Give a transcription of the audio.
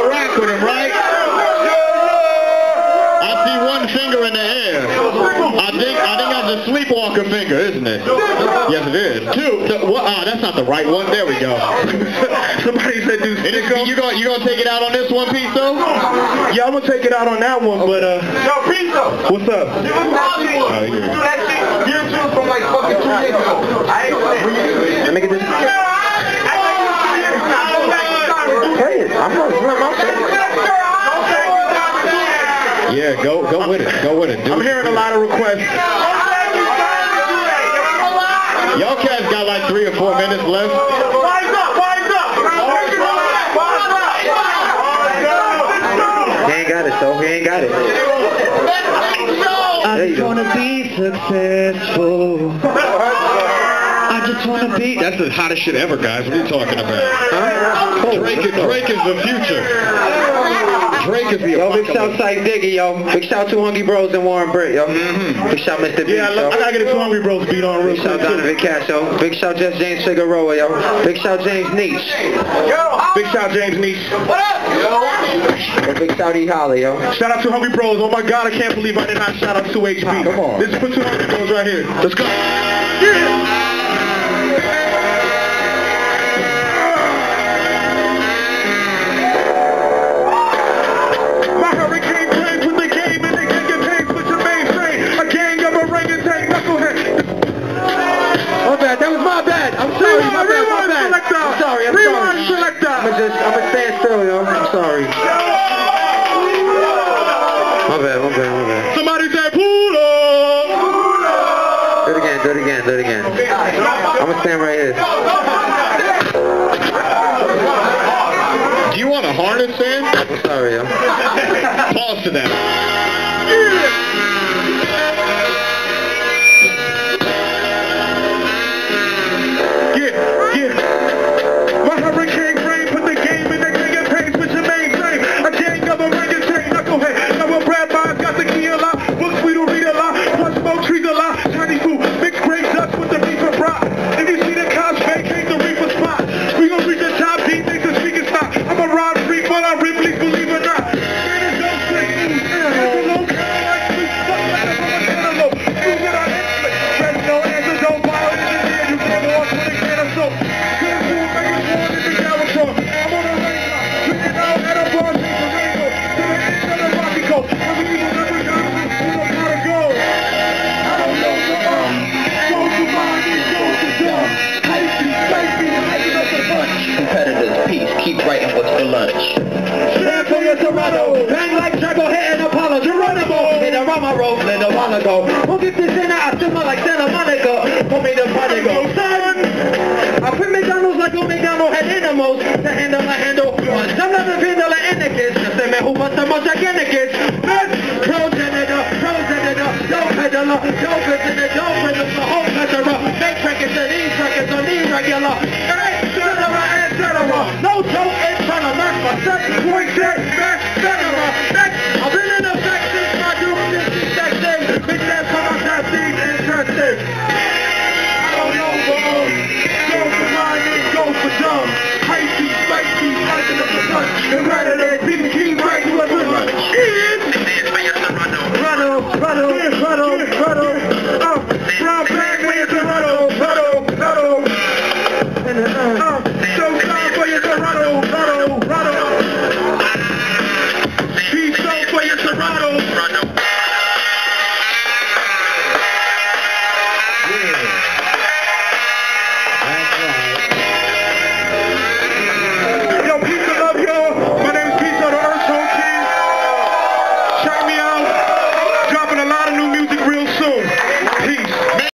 Rock with him, right? I see one finger in the air. I think that's a sleepwalker finger, isn't it? Yes, it is. Two. That's not the right one. There we go. Somebody said do sicko. You gonna take it out on this one, Piso? Yeah, I'm gonna take it out on that one, but Yo, Piso! what's up? You was watching one. Oh, You do that shit. Year 2 from like fucking 2 years ago. I ain't saying. Let me get this. I think you 2 years ago. Hey, I'm not. Yeah, go with it. Go with it, dude. I'm hearing a lot of requests. Y'all cats got like 3 or 4 minutes left. Wise up! He ain't got it, though. He ain't got it. I just wanna be successful. I just wanna be. That's the hottest shit ever, guys. What are you talking about? Huh? Drake is the future. Drake is the Yo, big shout Sight Diggy, yo. Big shout to Hungry Bros and Warren Britt, yo. Big shout Mr. B, Yeah, I gotta get a Hungry Bros beat on real Big shout quick, too. Donovan Cash, yo. Big shout Just James Figueroa, yo. Big shout James Nietzsche. Big shout James Niche. Yo, big shout E. Holly, yo. Shout out to Hungry Bros. Oh my God, I can't believe I did not shout out 2HB. Come on. Let's put 2 Hungry Bros right here. Let's go. Yeah. That was my bad. I'm sorry. My bad. I'm sorry. Rewind selector. I'm gonna stand still, yo. I'm sorry. My bad. Somebody say pull up. Do it again. I'm gonna stand right here. Do you want a harness, Sam? I'm sorry, yo. Pause to that. My hurricane brain put the game in the king and pace with your mainframe. A gang of orangutan, knucklehead. Now a Brad Bond got the key a lot. Books we don't read a lot. Plus smoke trees a lot. Tiny food, mixed grape nuts with the reefer brat. If you see the cops vacate the reefer spot, we gon' reach the top deep, things the speaker stop. I'm a rod freak, but I'm Ripley's, believe it or not. Man, it's no straight news. Antelope, like sweet, fuck like a woman antelope. You get on Netflix. There's no answer, don't follow it. You can't walk with a can of soap. Competitors, peace, keep writing what's for lunch. Stand for your Toronto. Bang like Drago hitting Apollo. Geronimo. Hit around my road, let a while ago. Who get this in? I still like Santa Monica. Put me the prodigal. Son! I put McDonald's like Omegano had animals to handle a handle. Some of the handle like Anakin. Se me who was the most gigantic. Progenitor, yo peddler, yo visitor, yo prisoner, whole peddler. Make records and these records on these regular. No joke in front of us, my son, boy, shit, next. I've been in effect since my dude, this is sexy. Bitch, that's how I'm not being interested. I don't know, but go for mine and go for dumb. Spicy, like in the production. Competitors,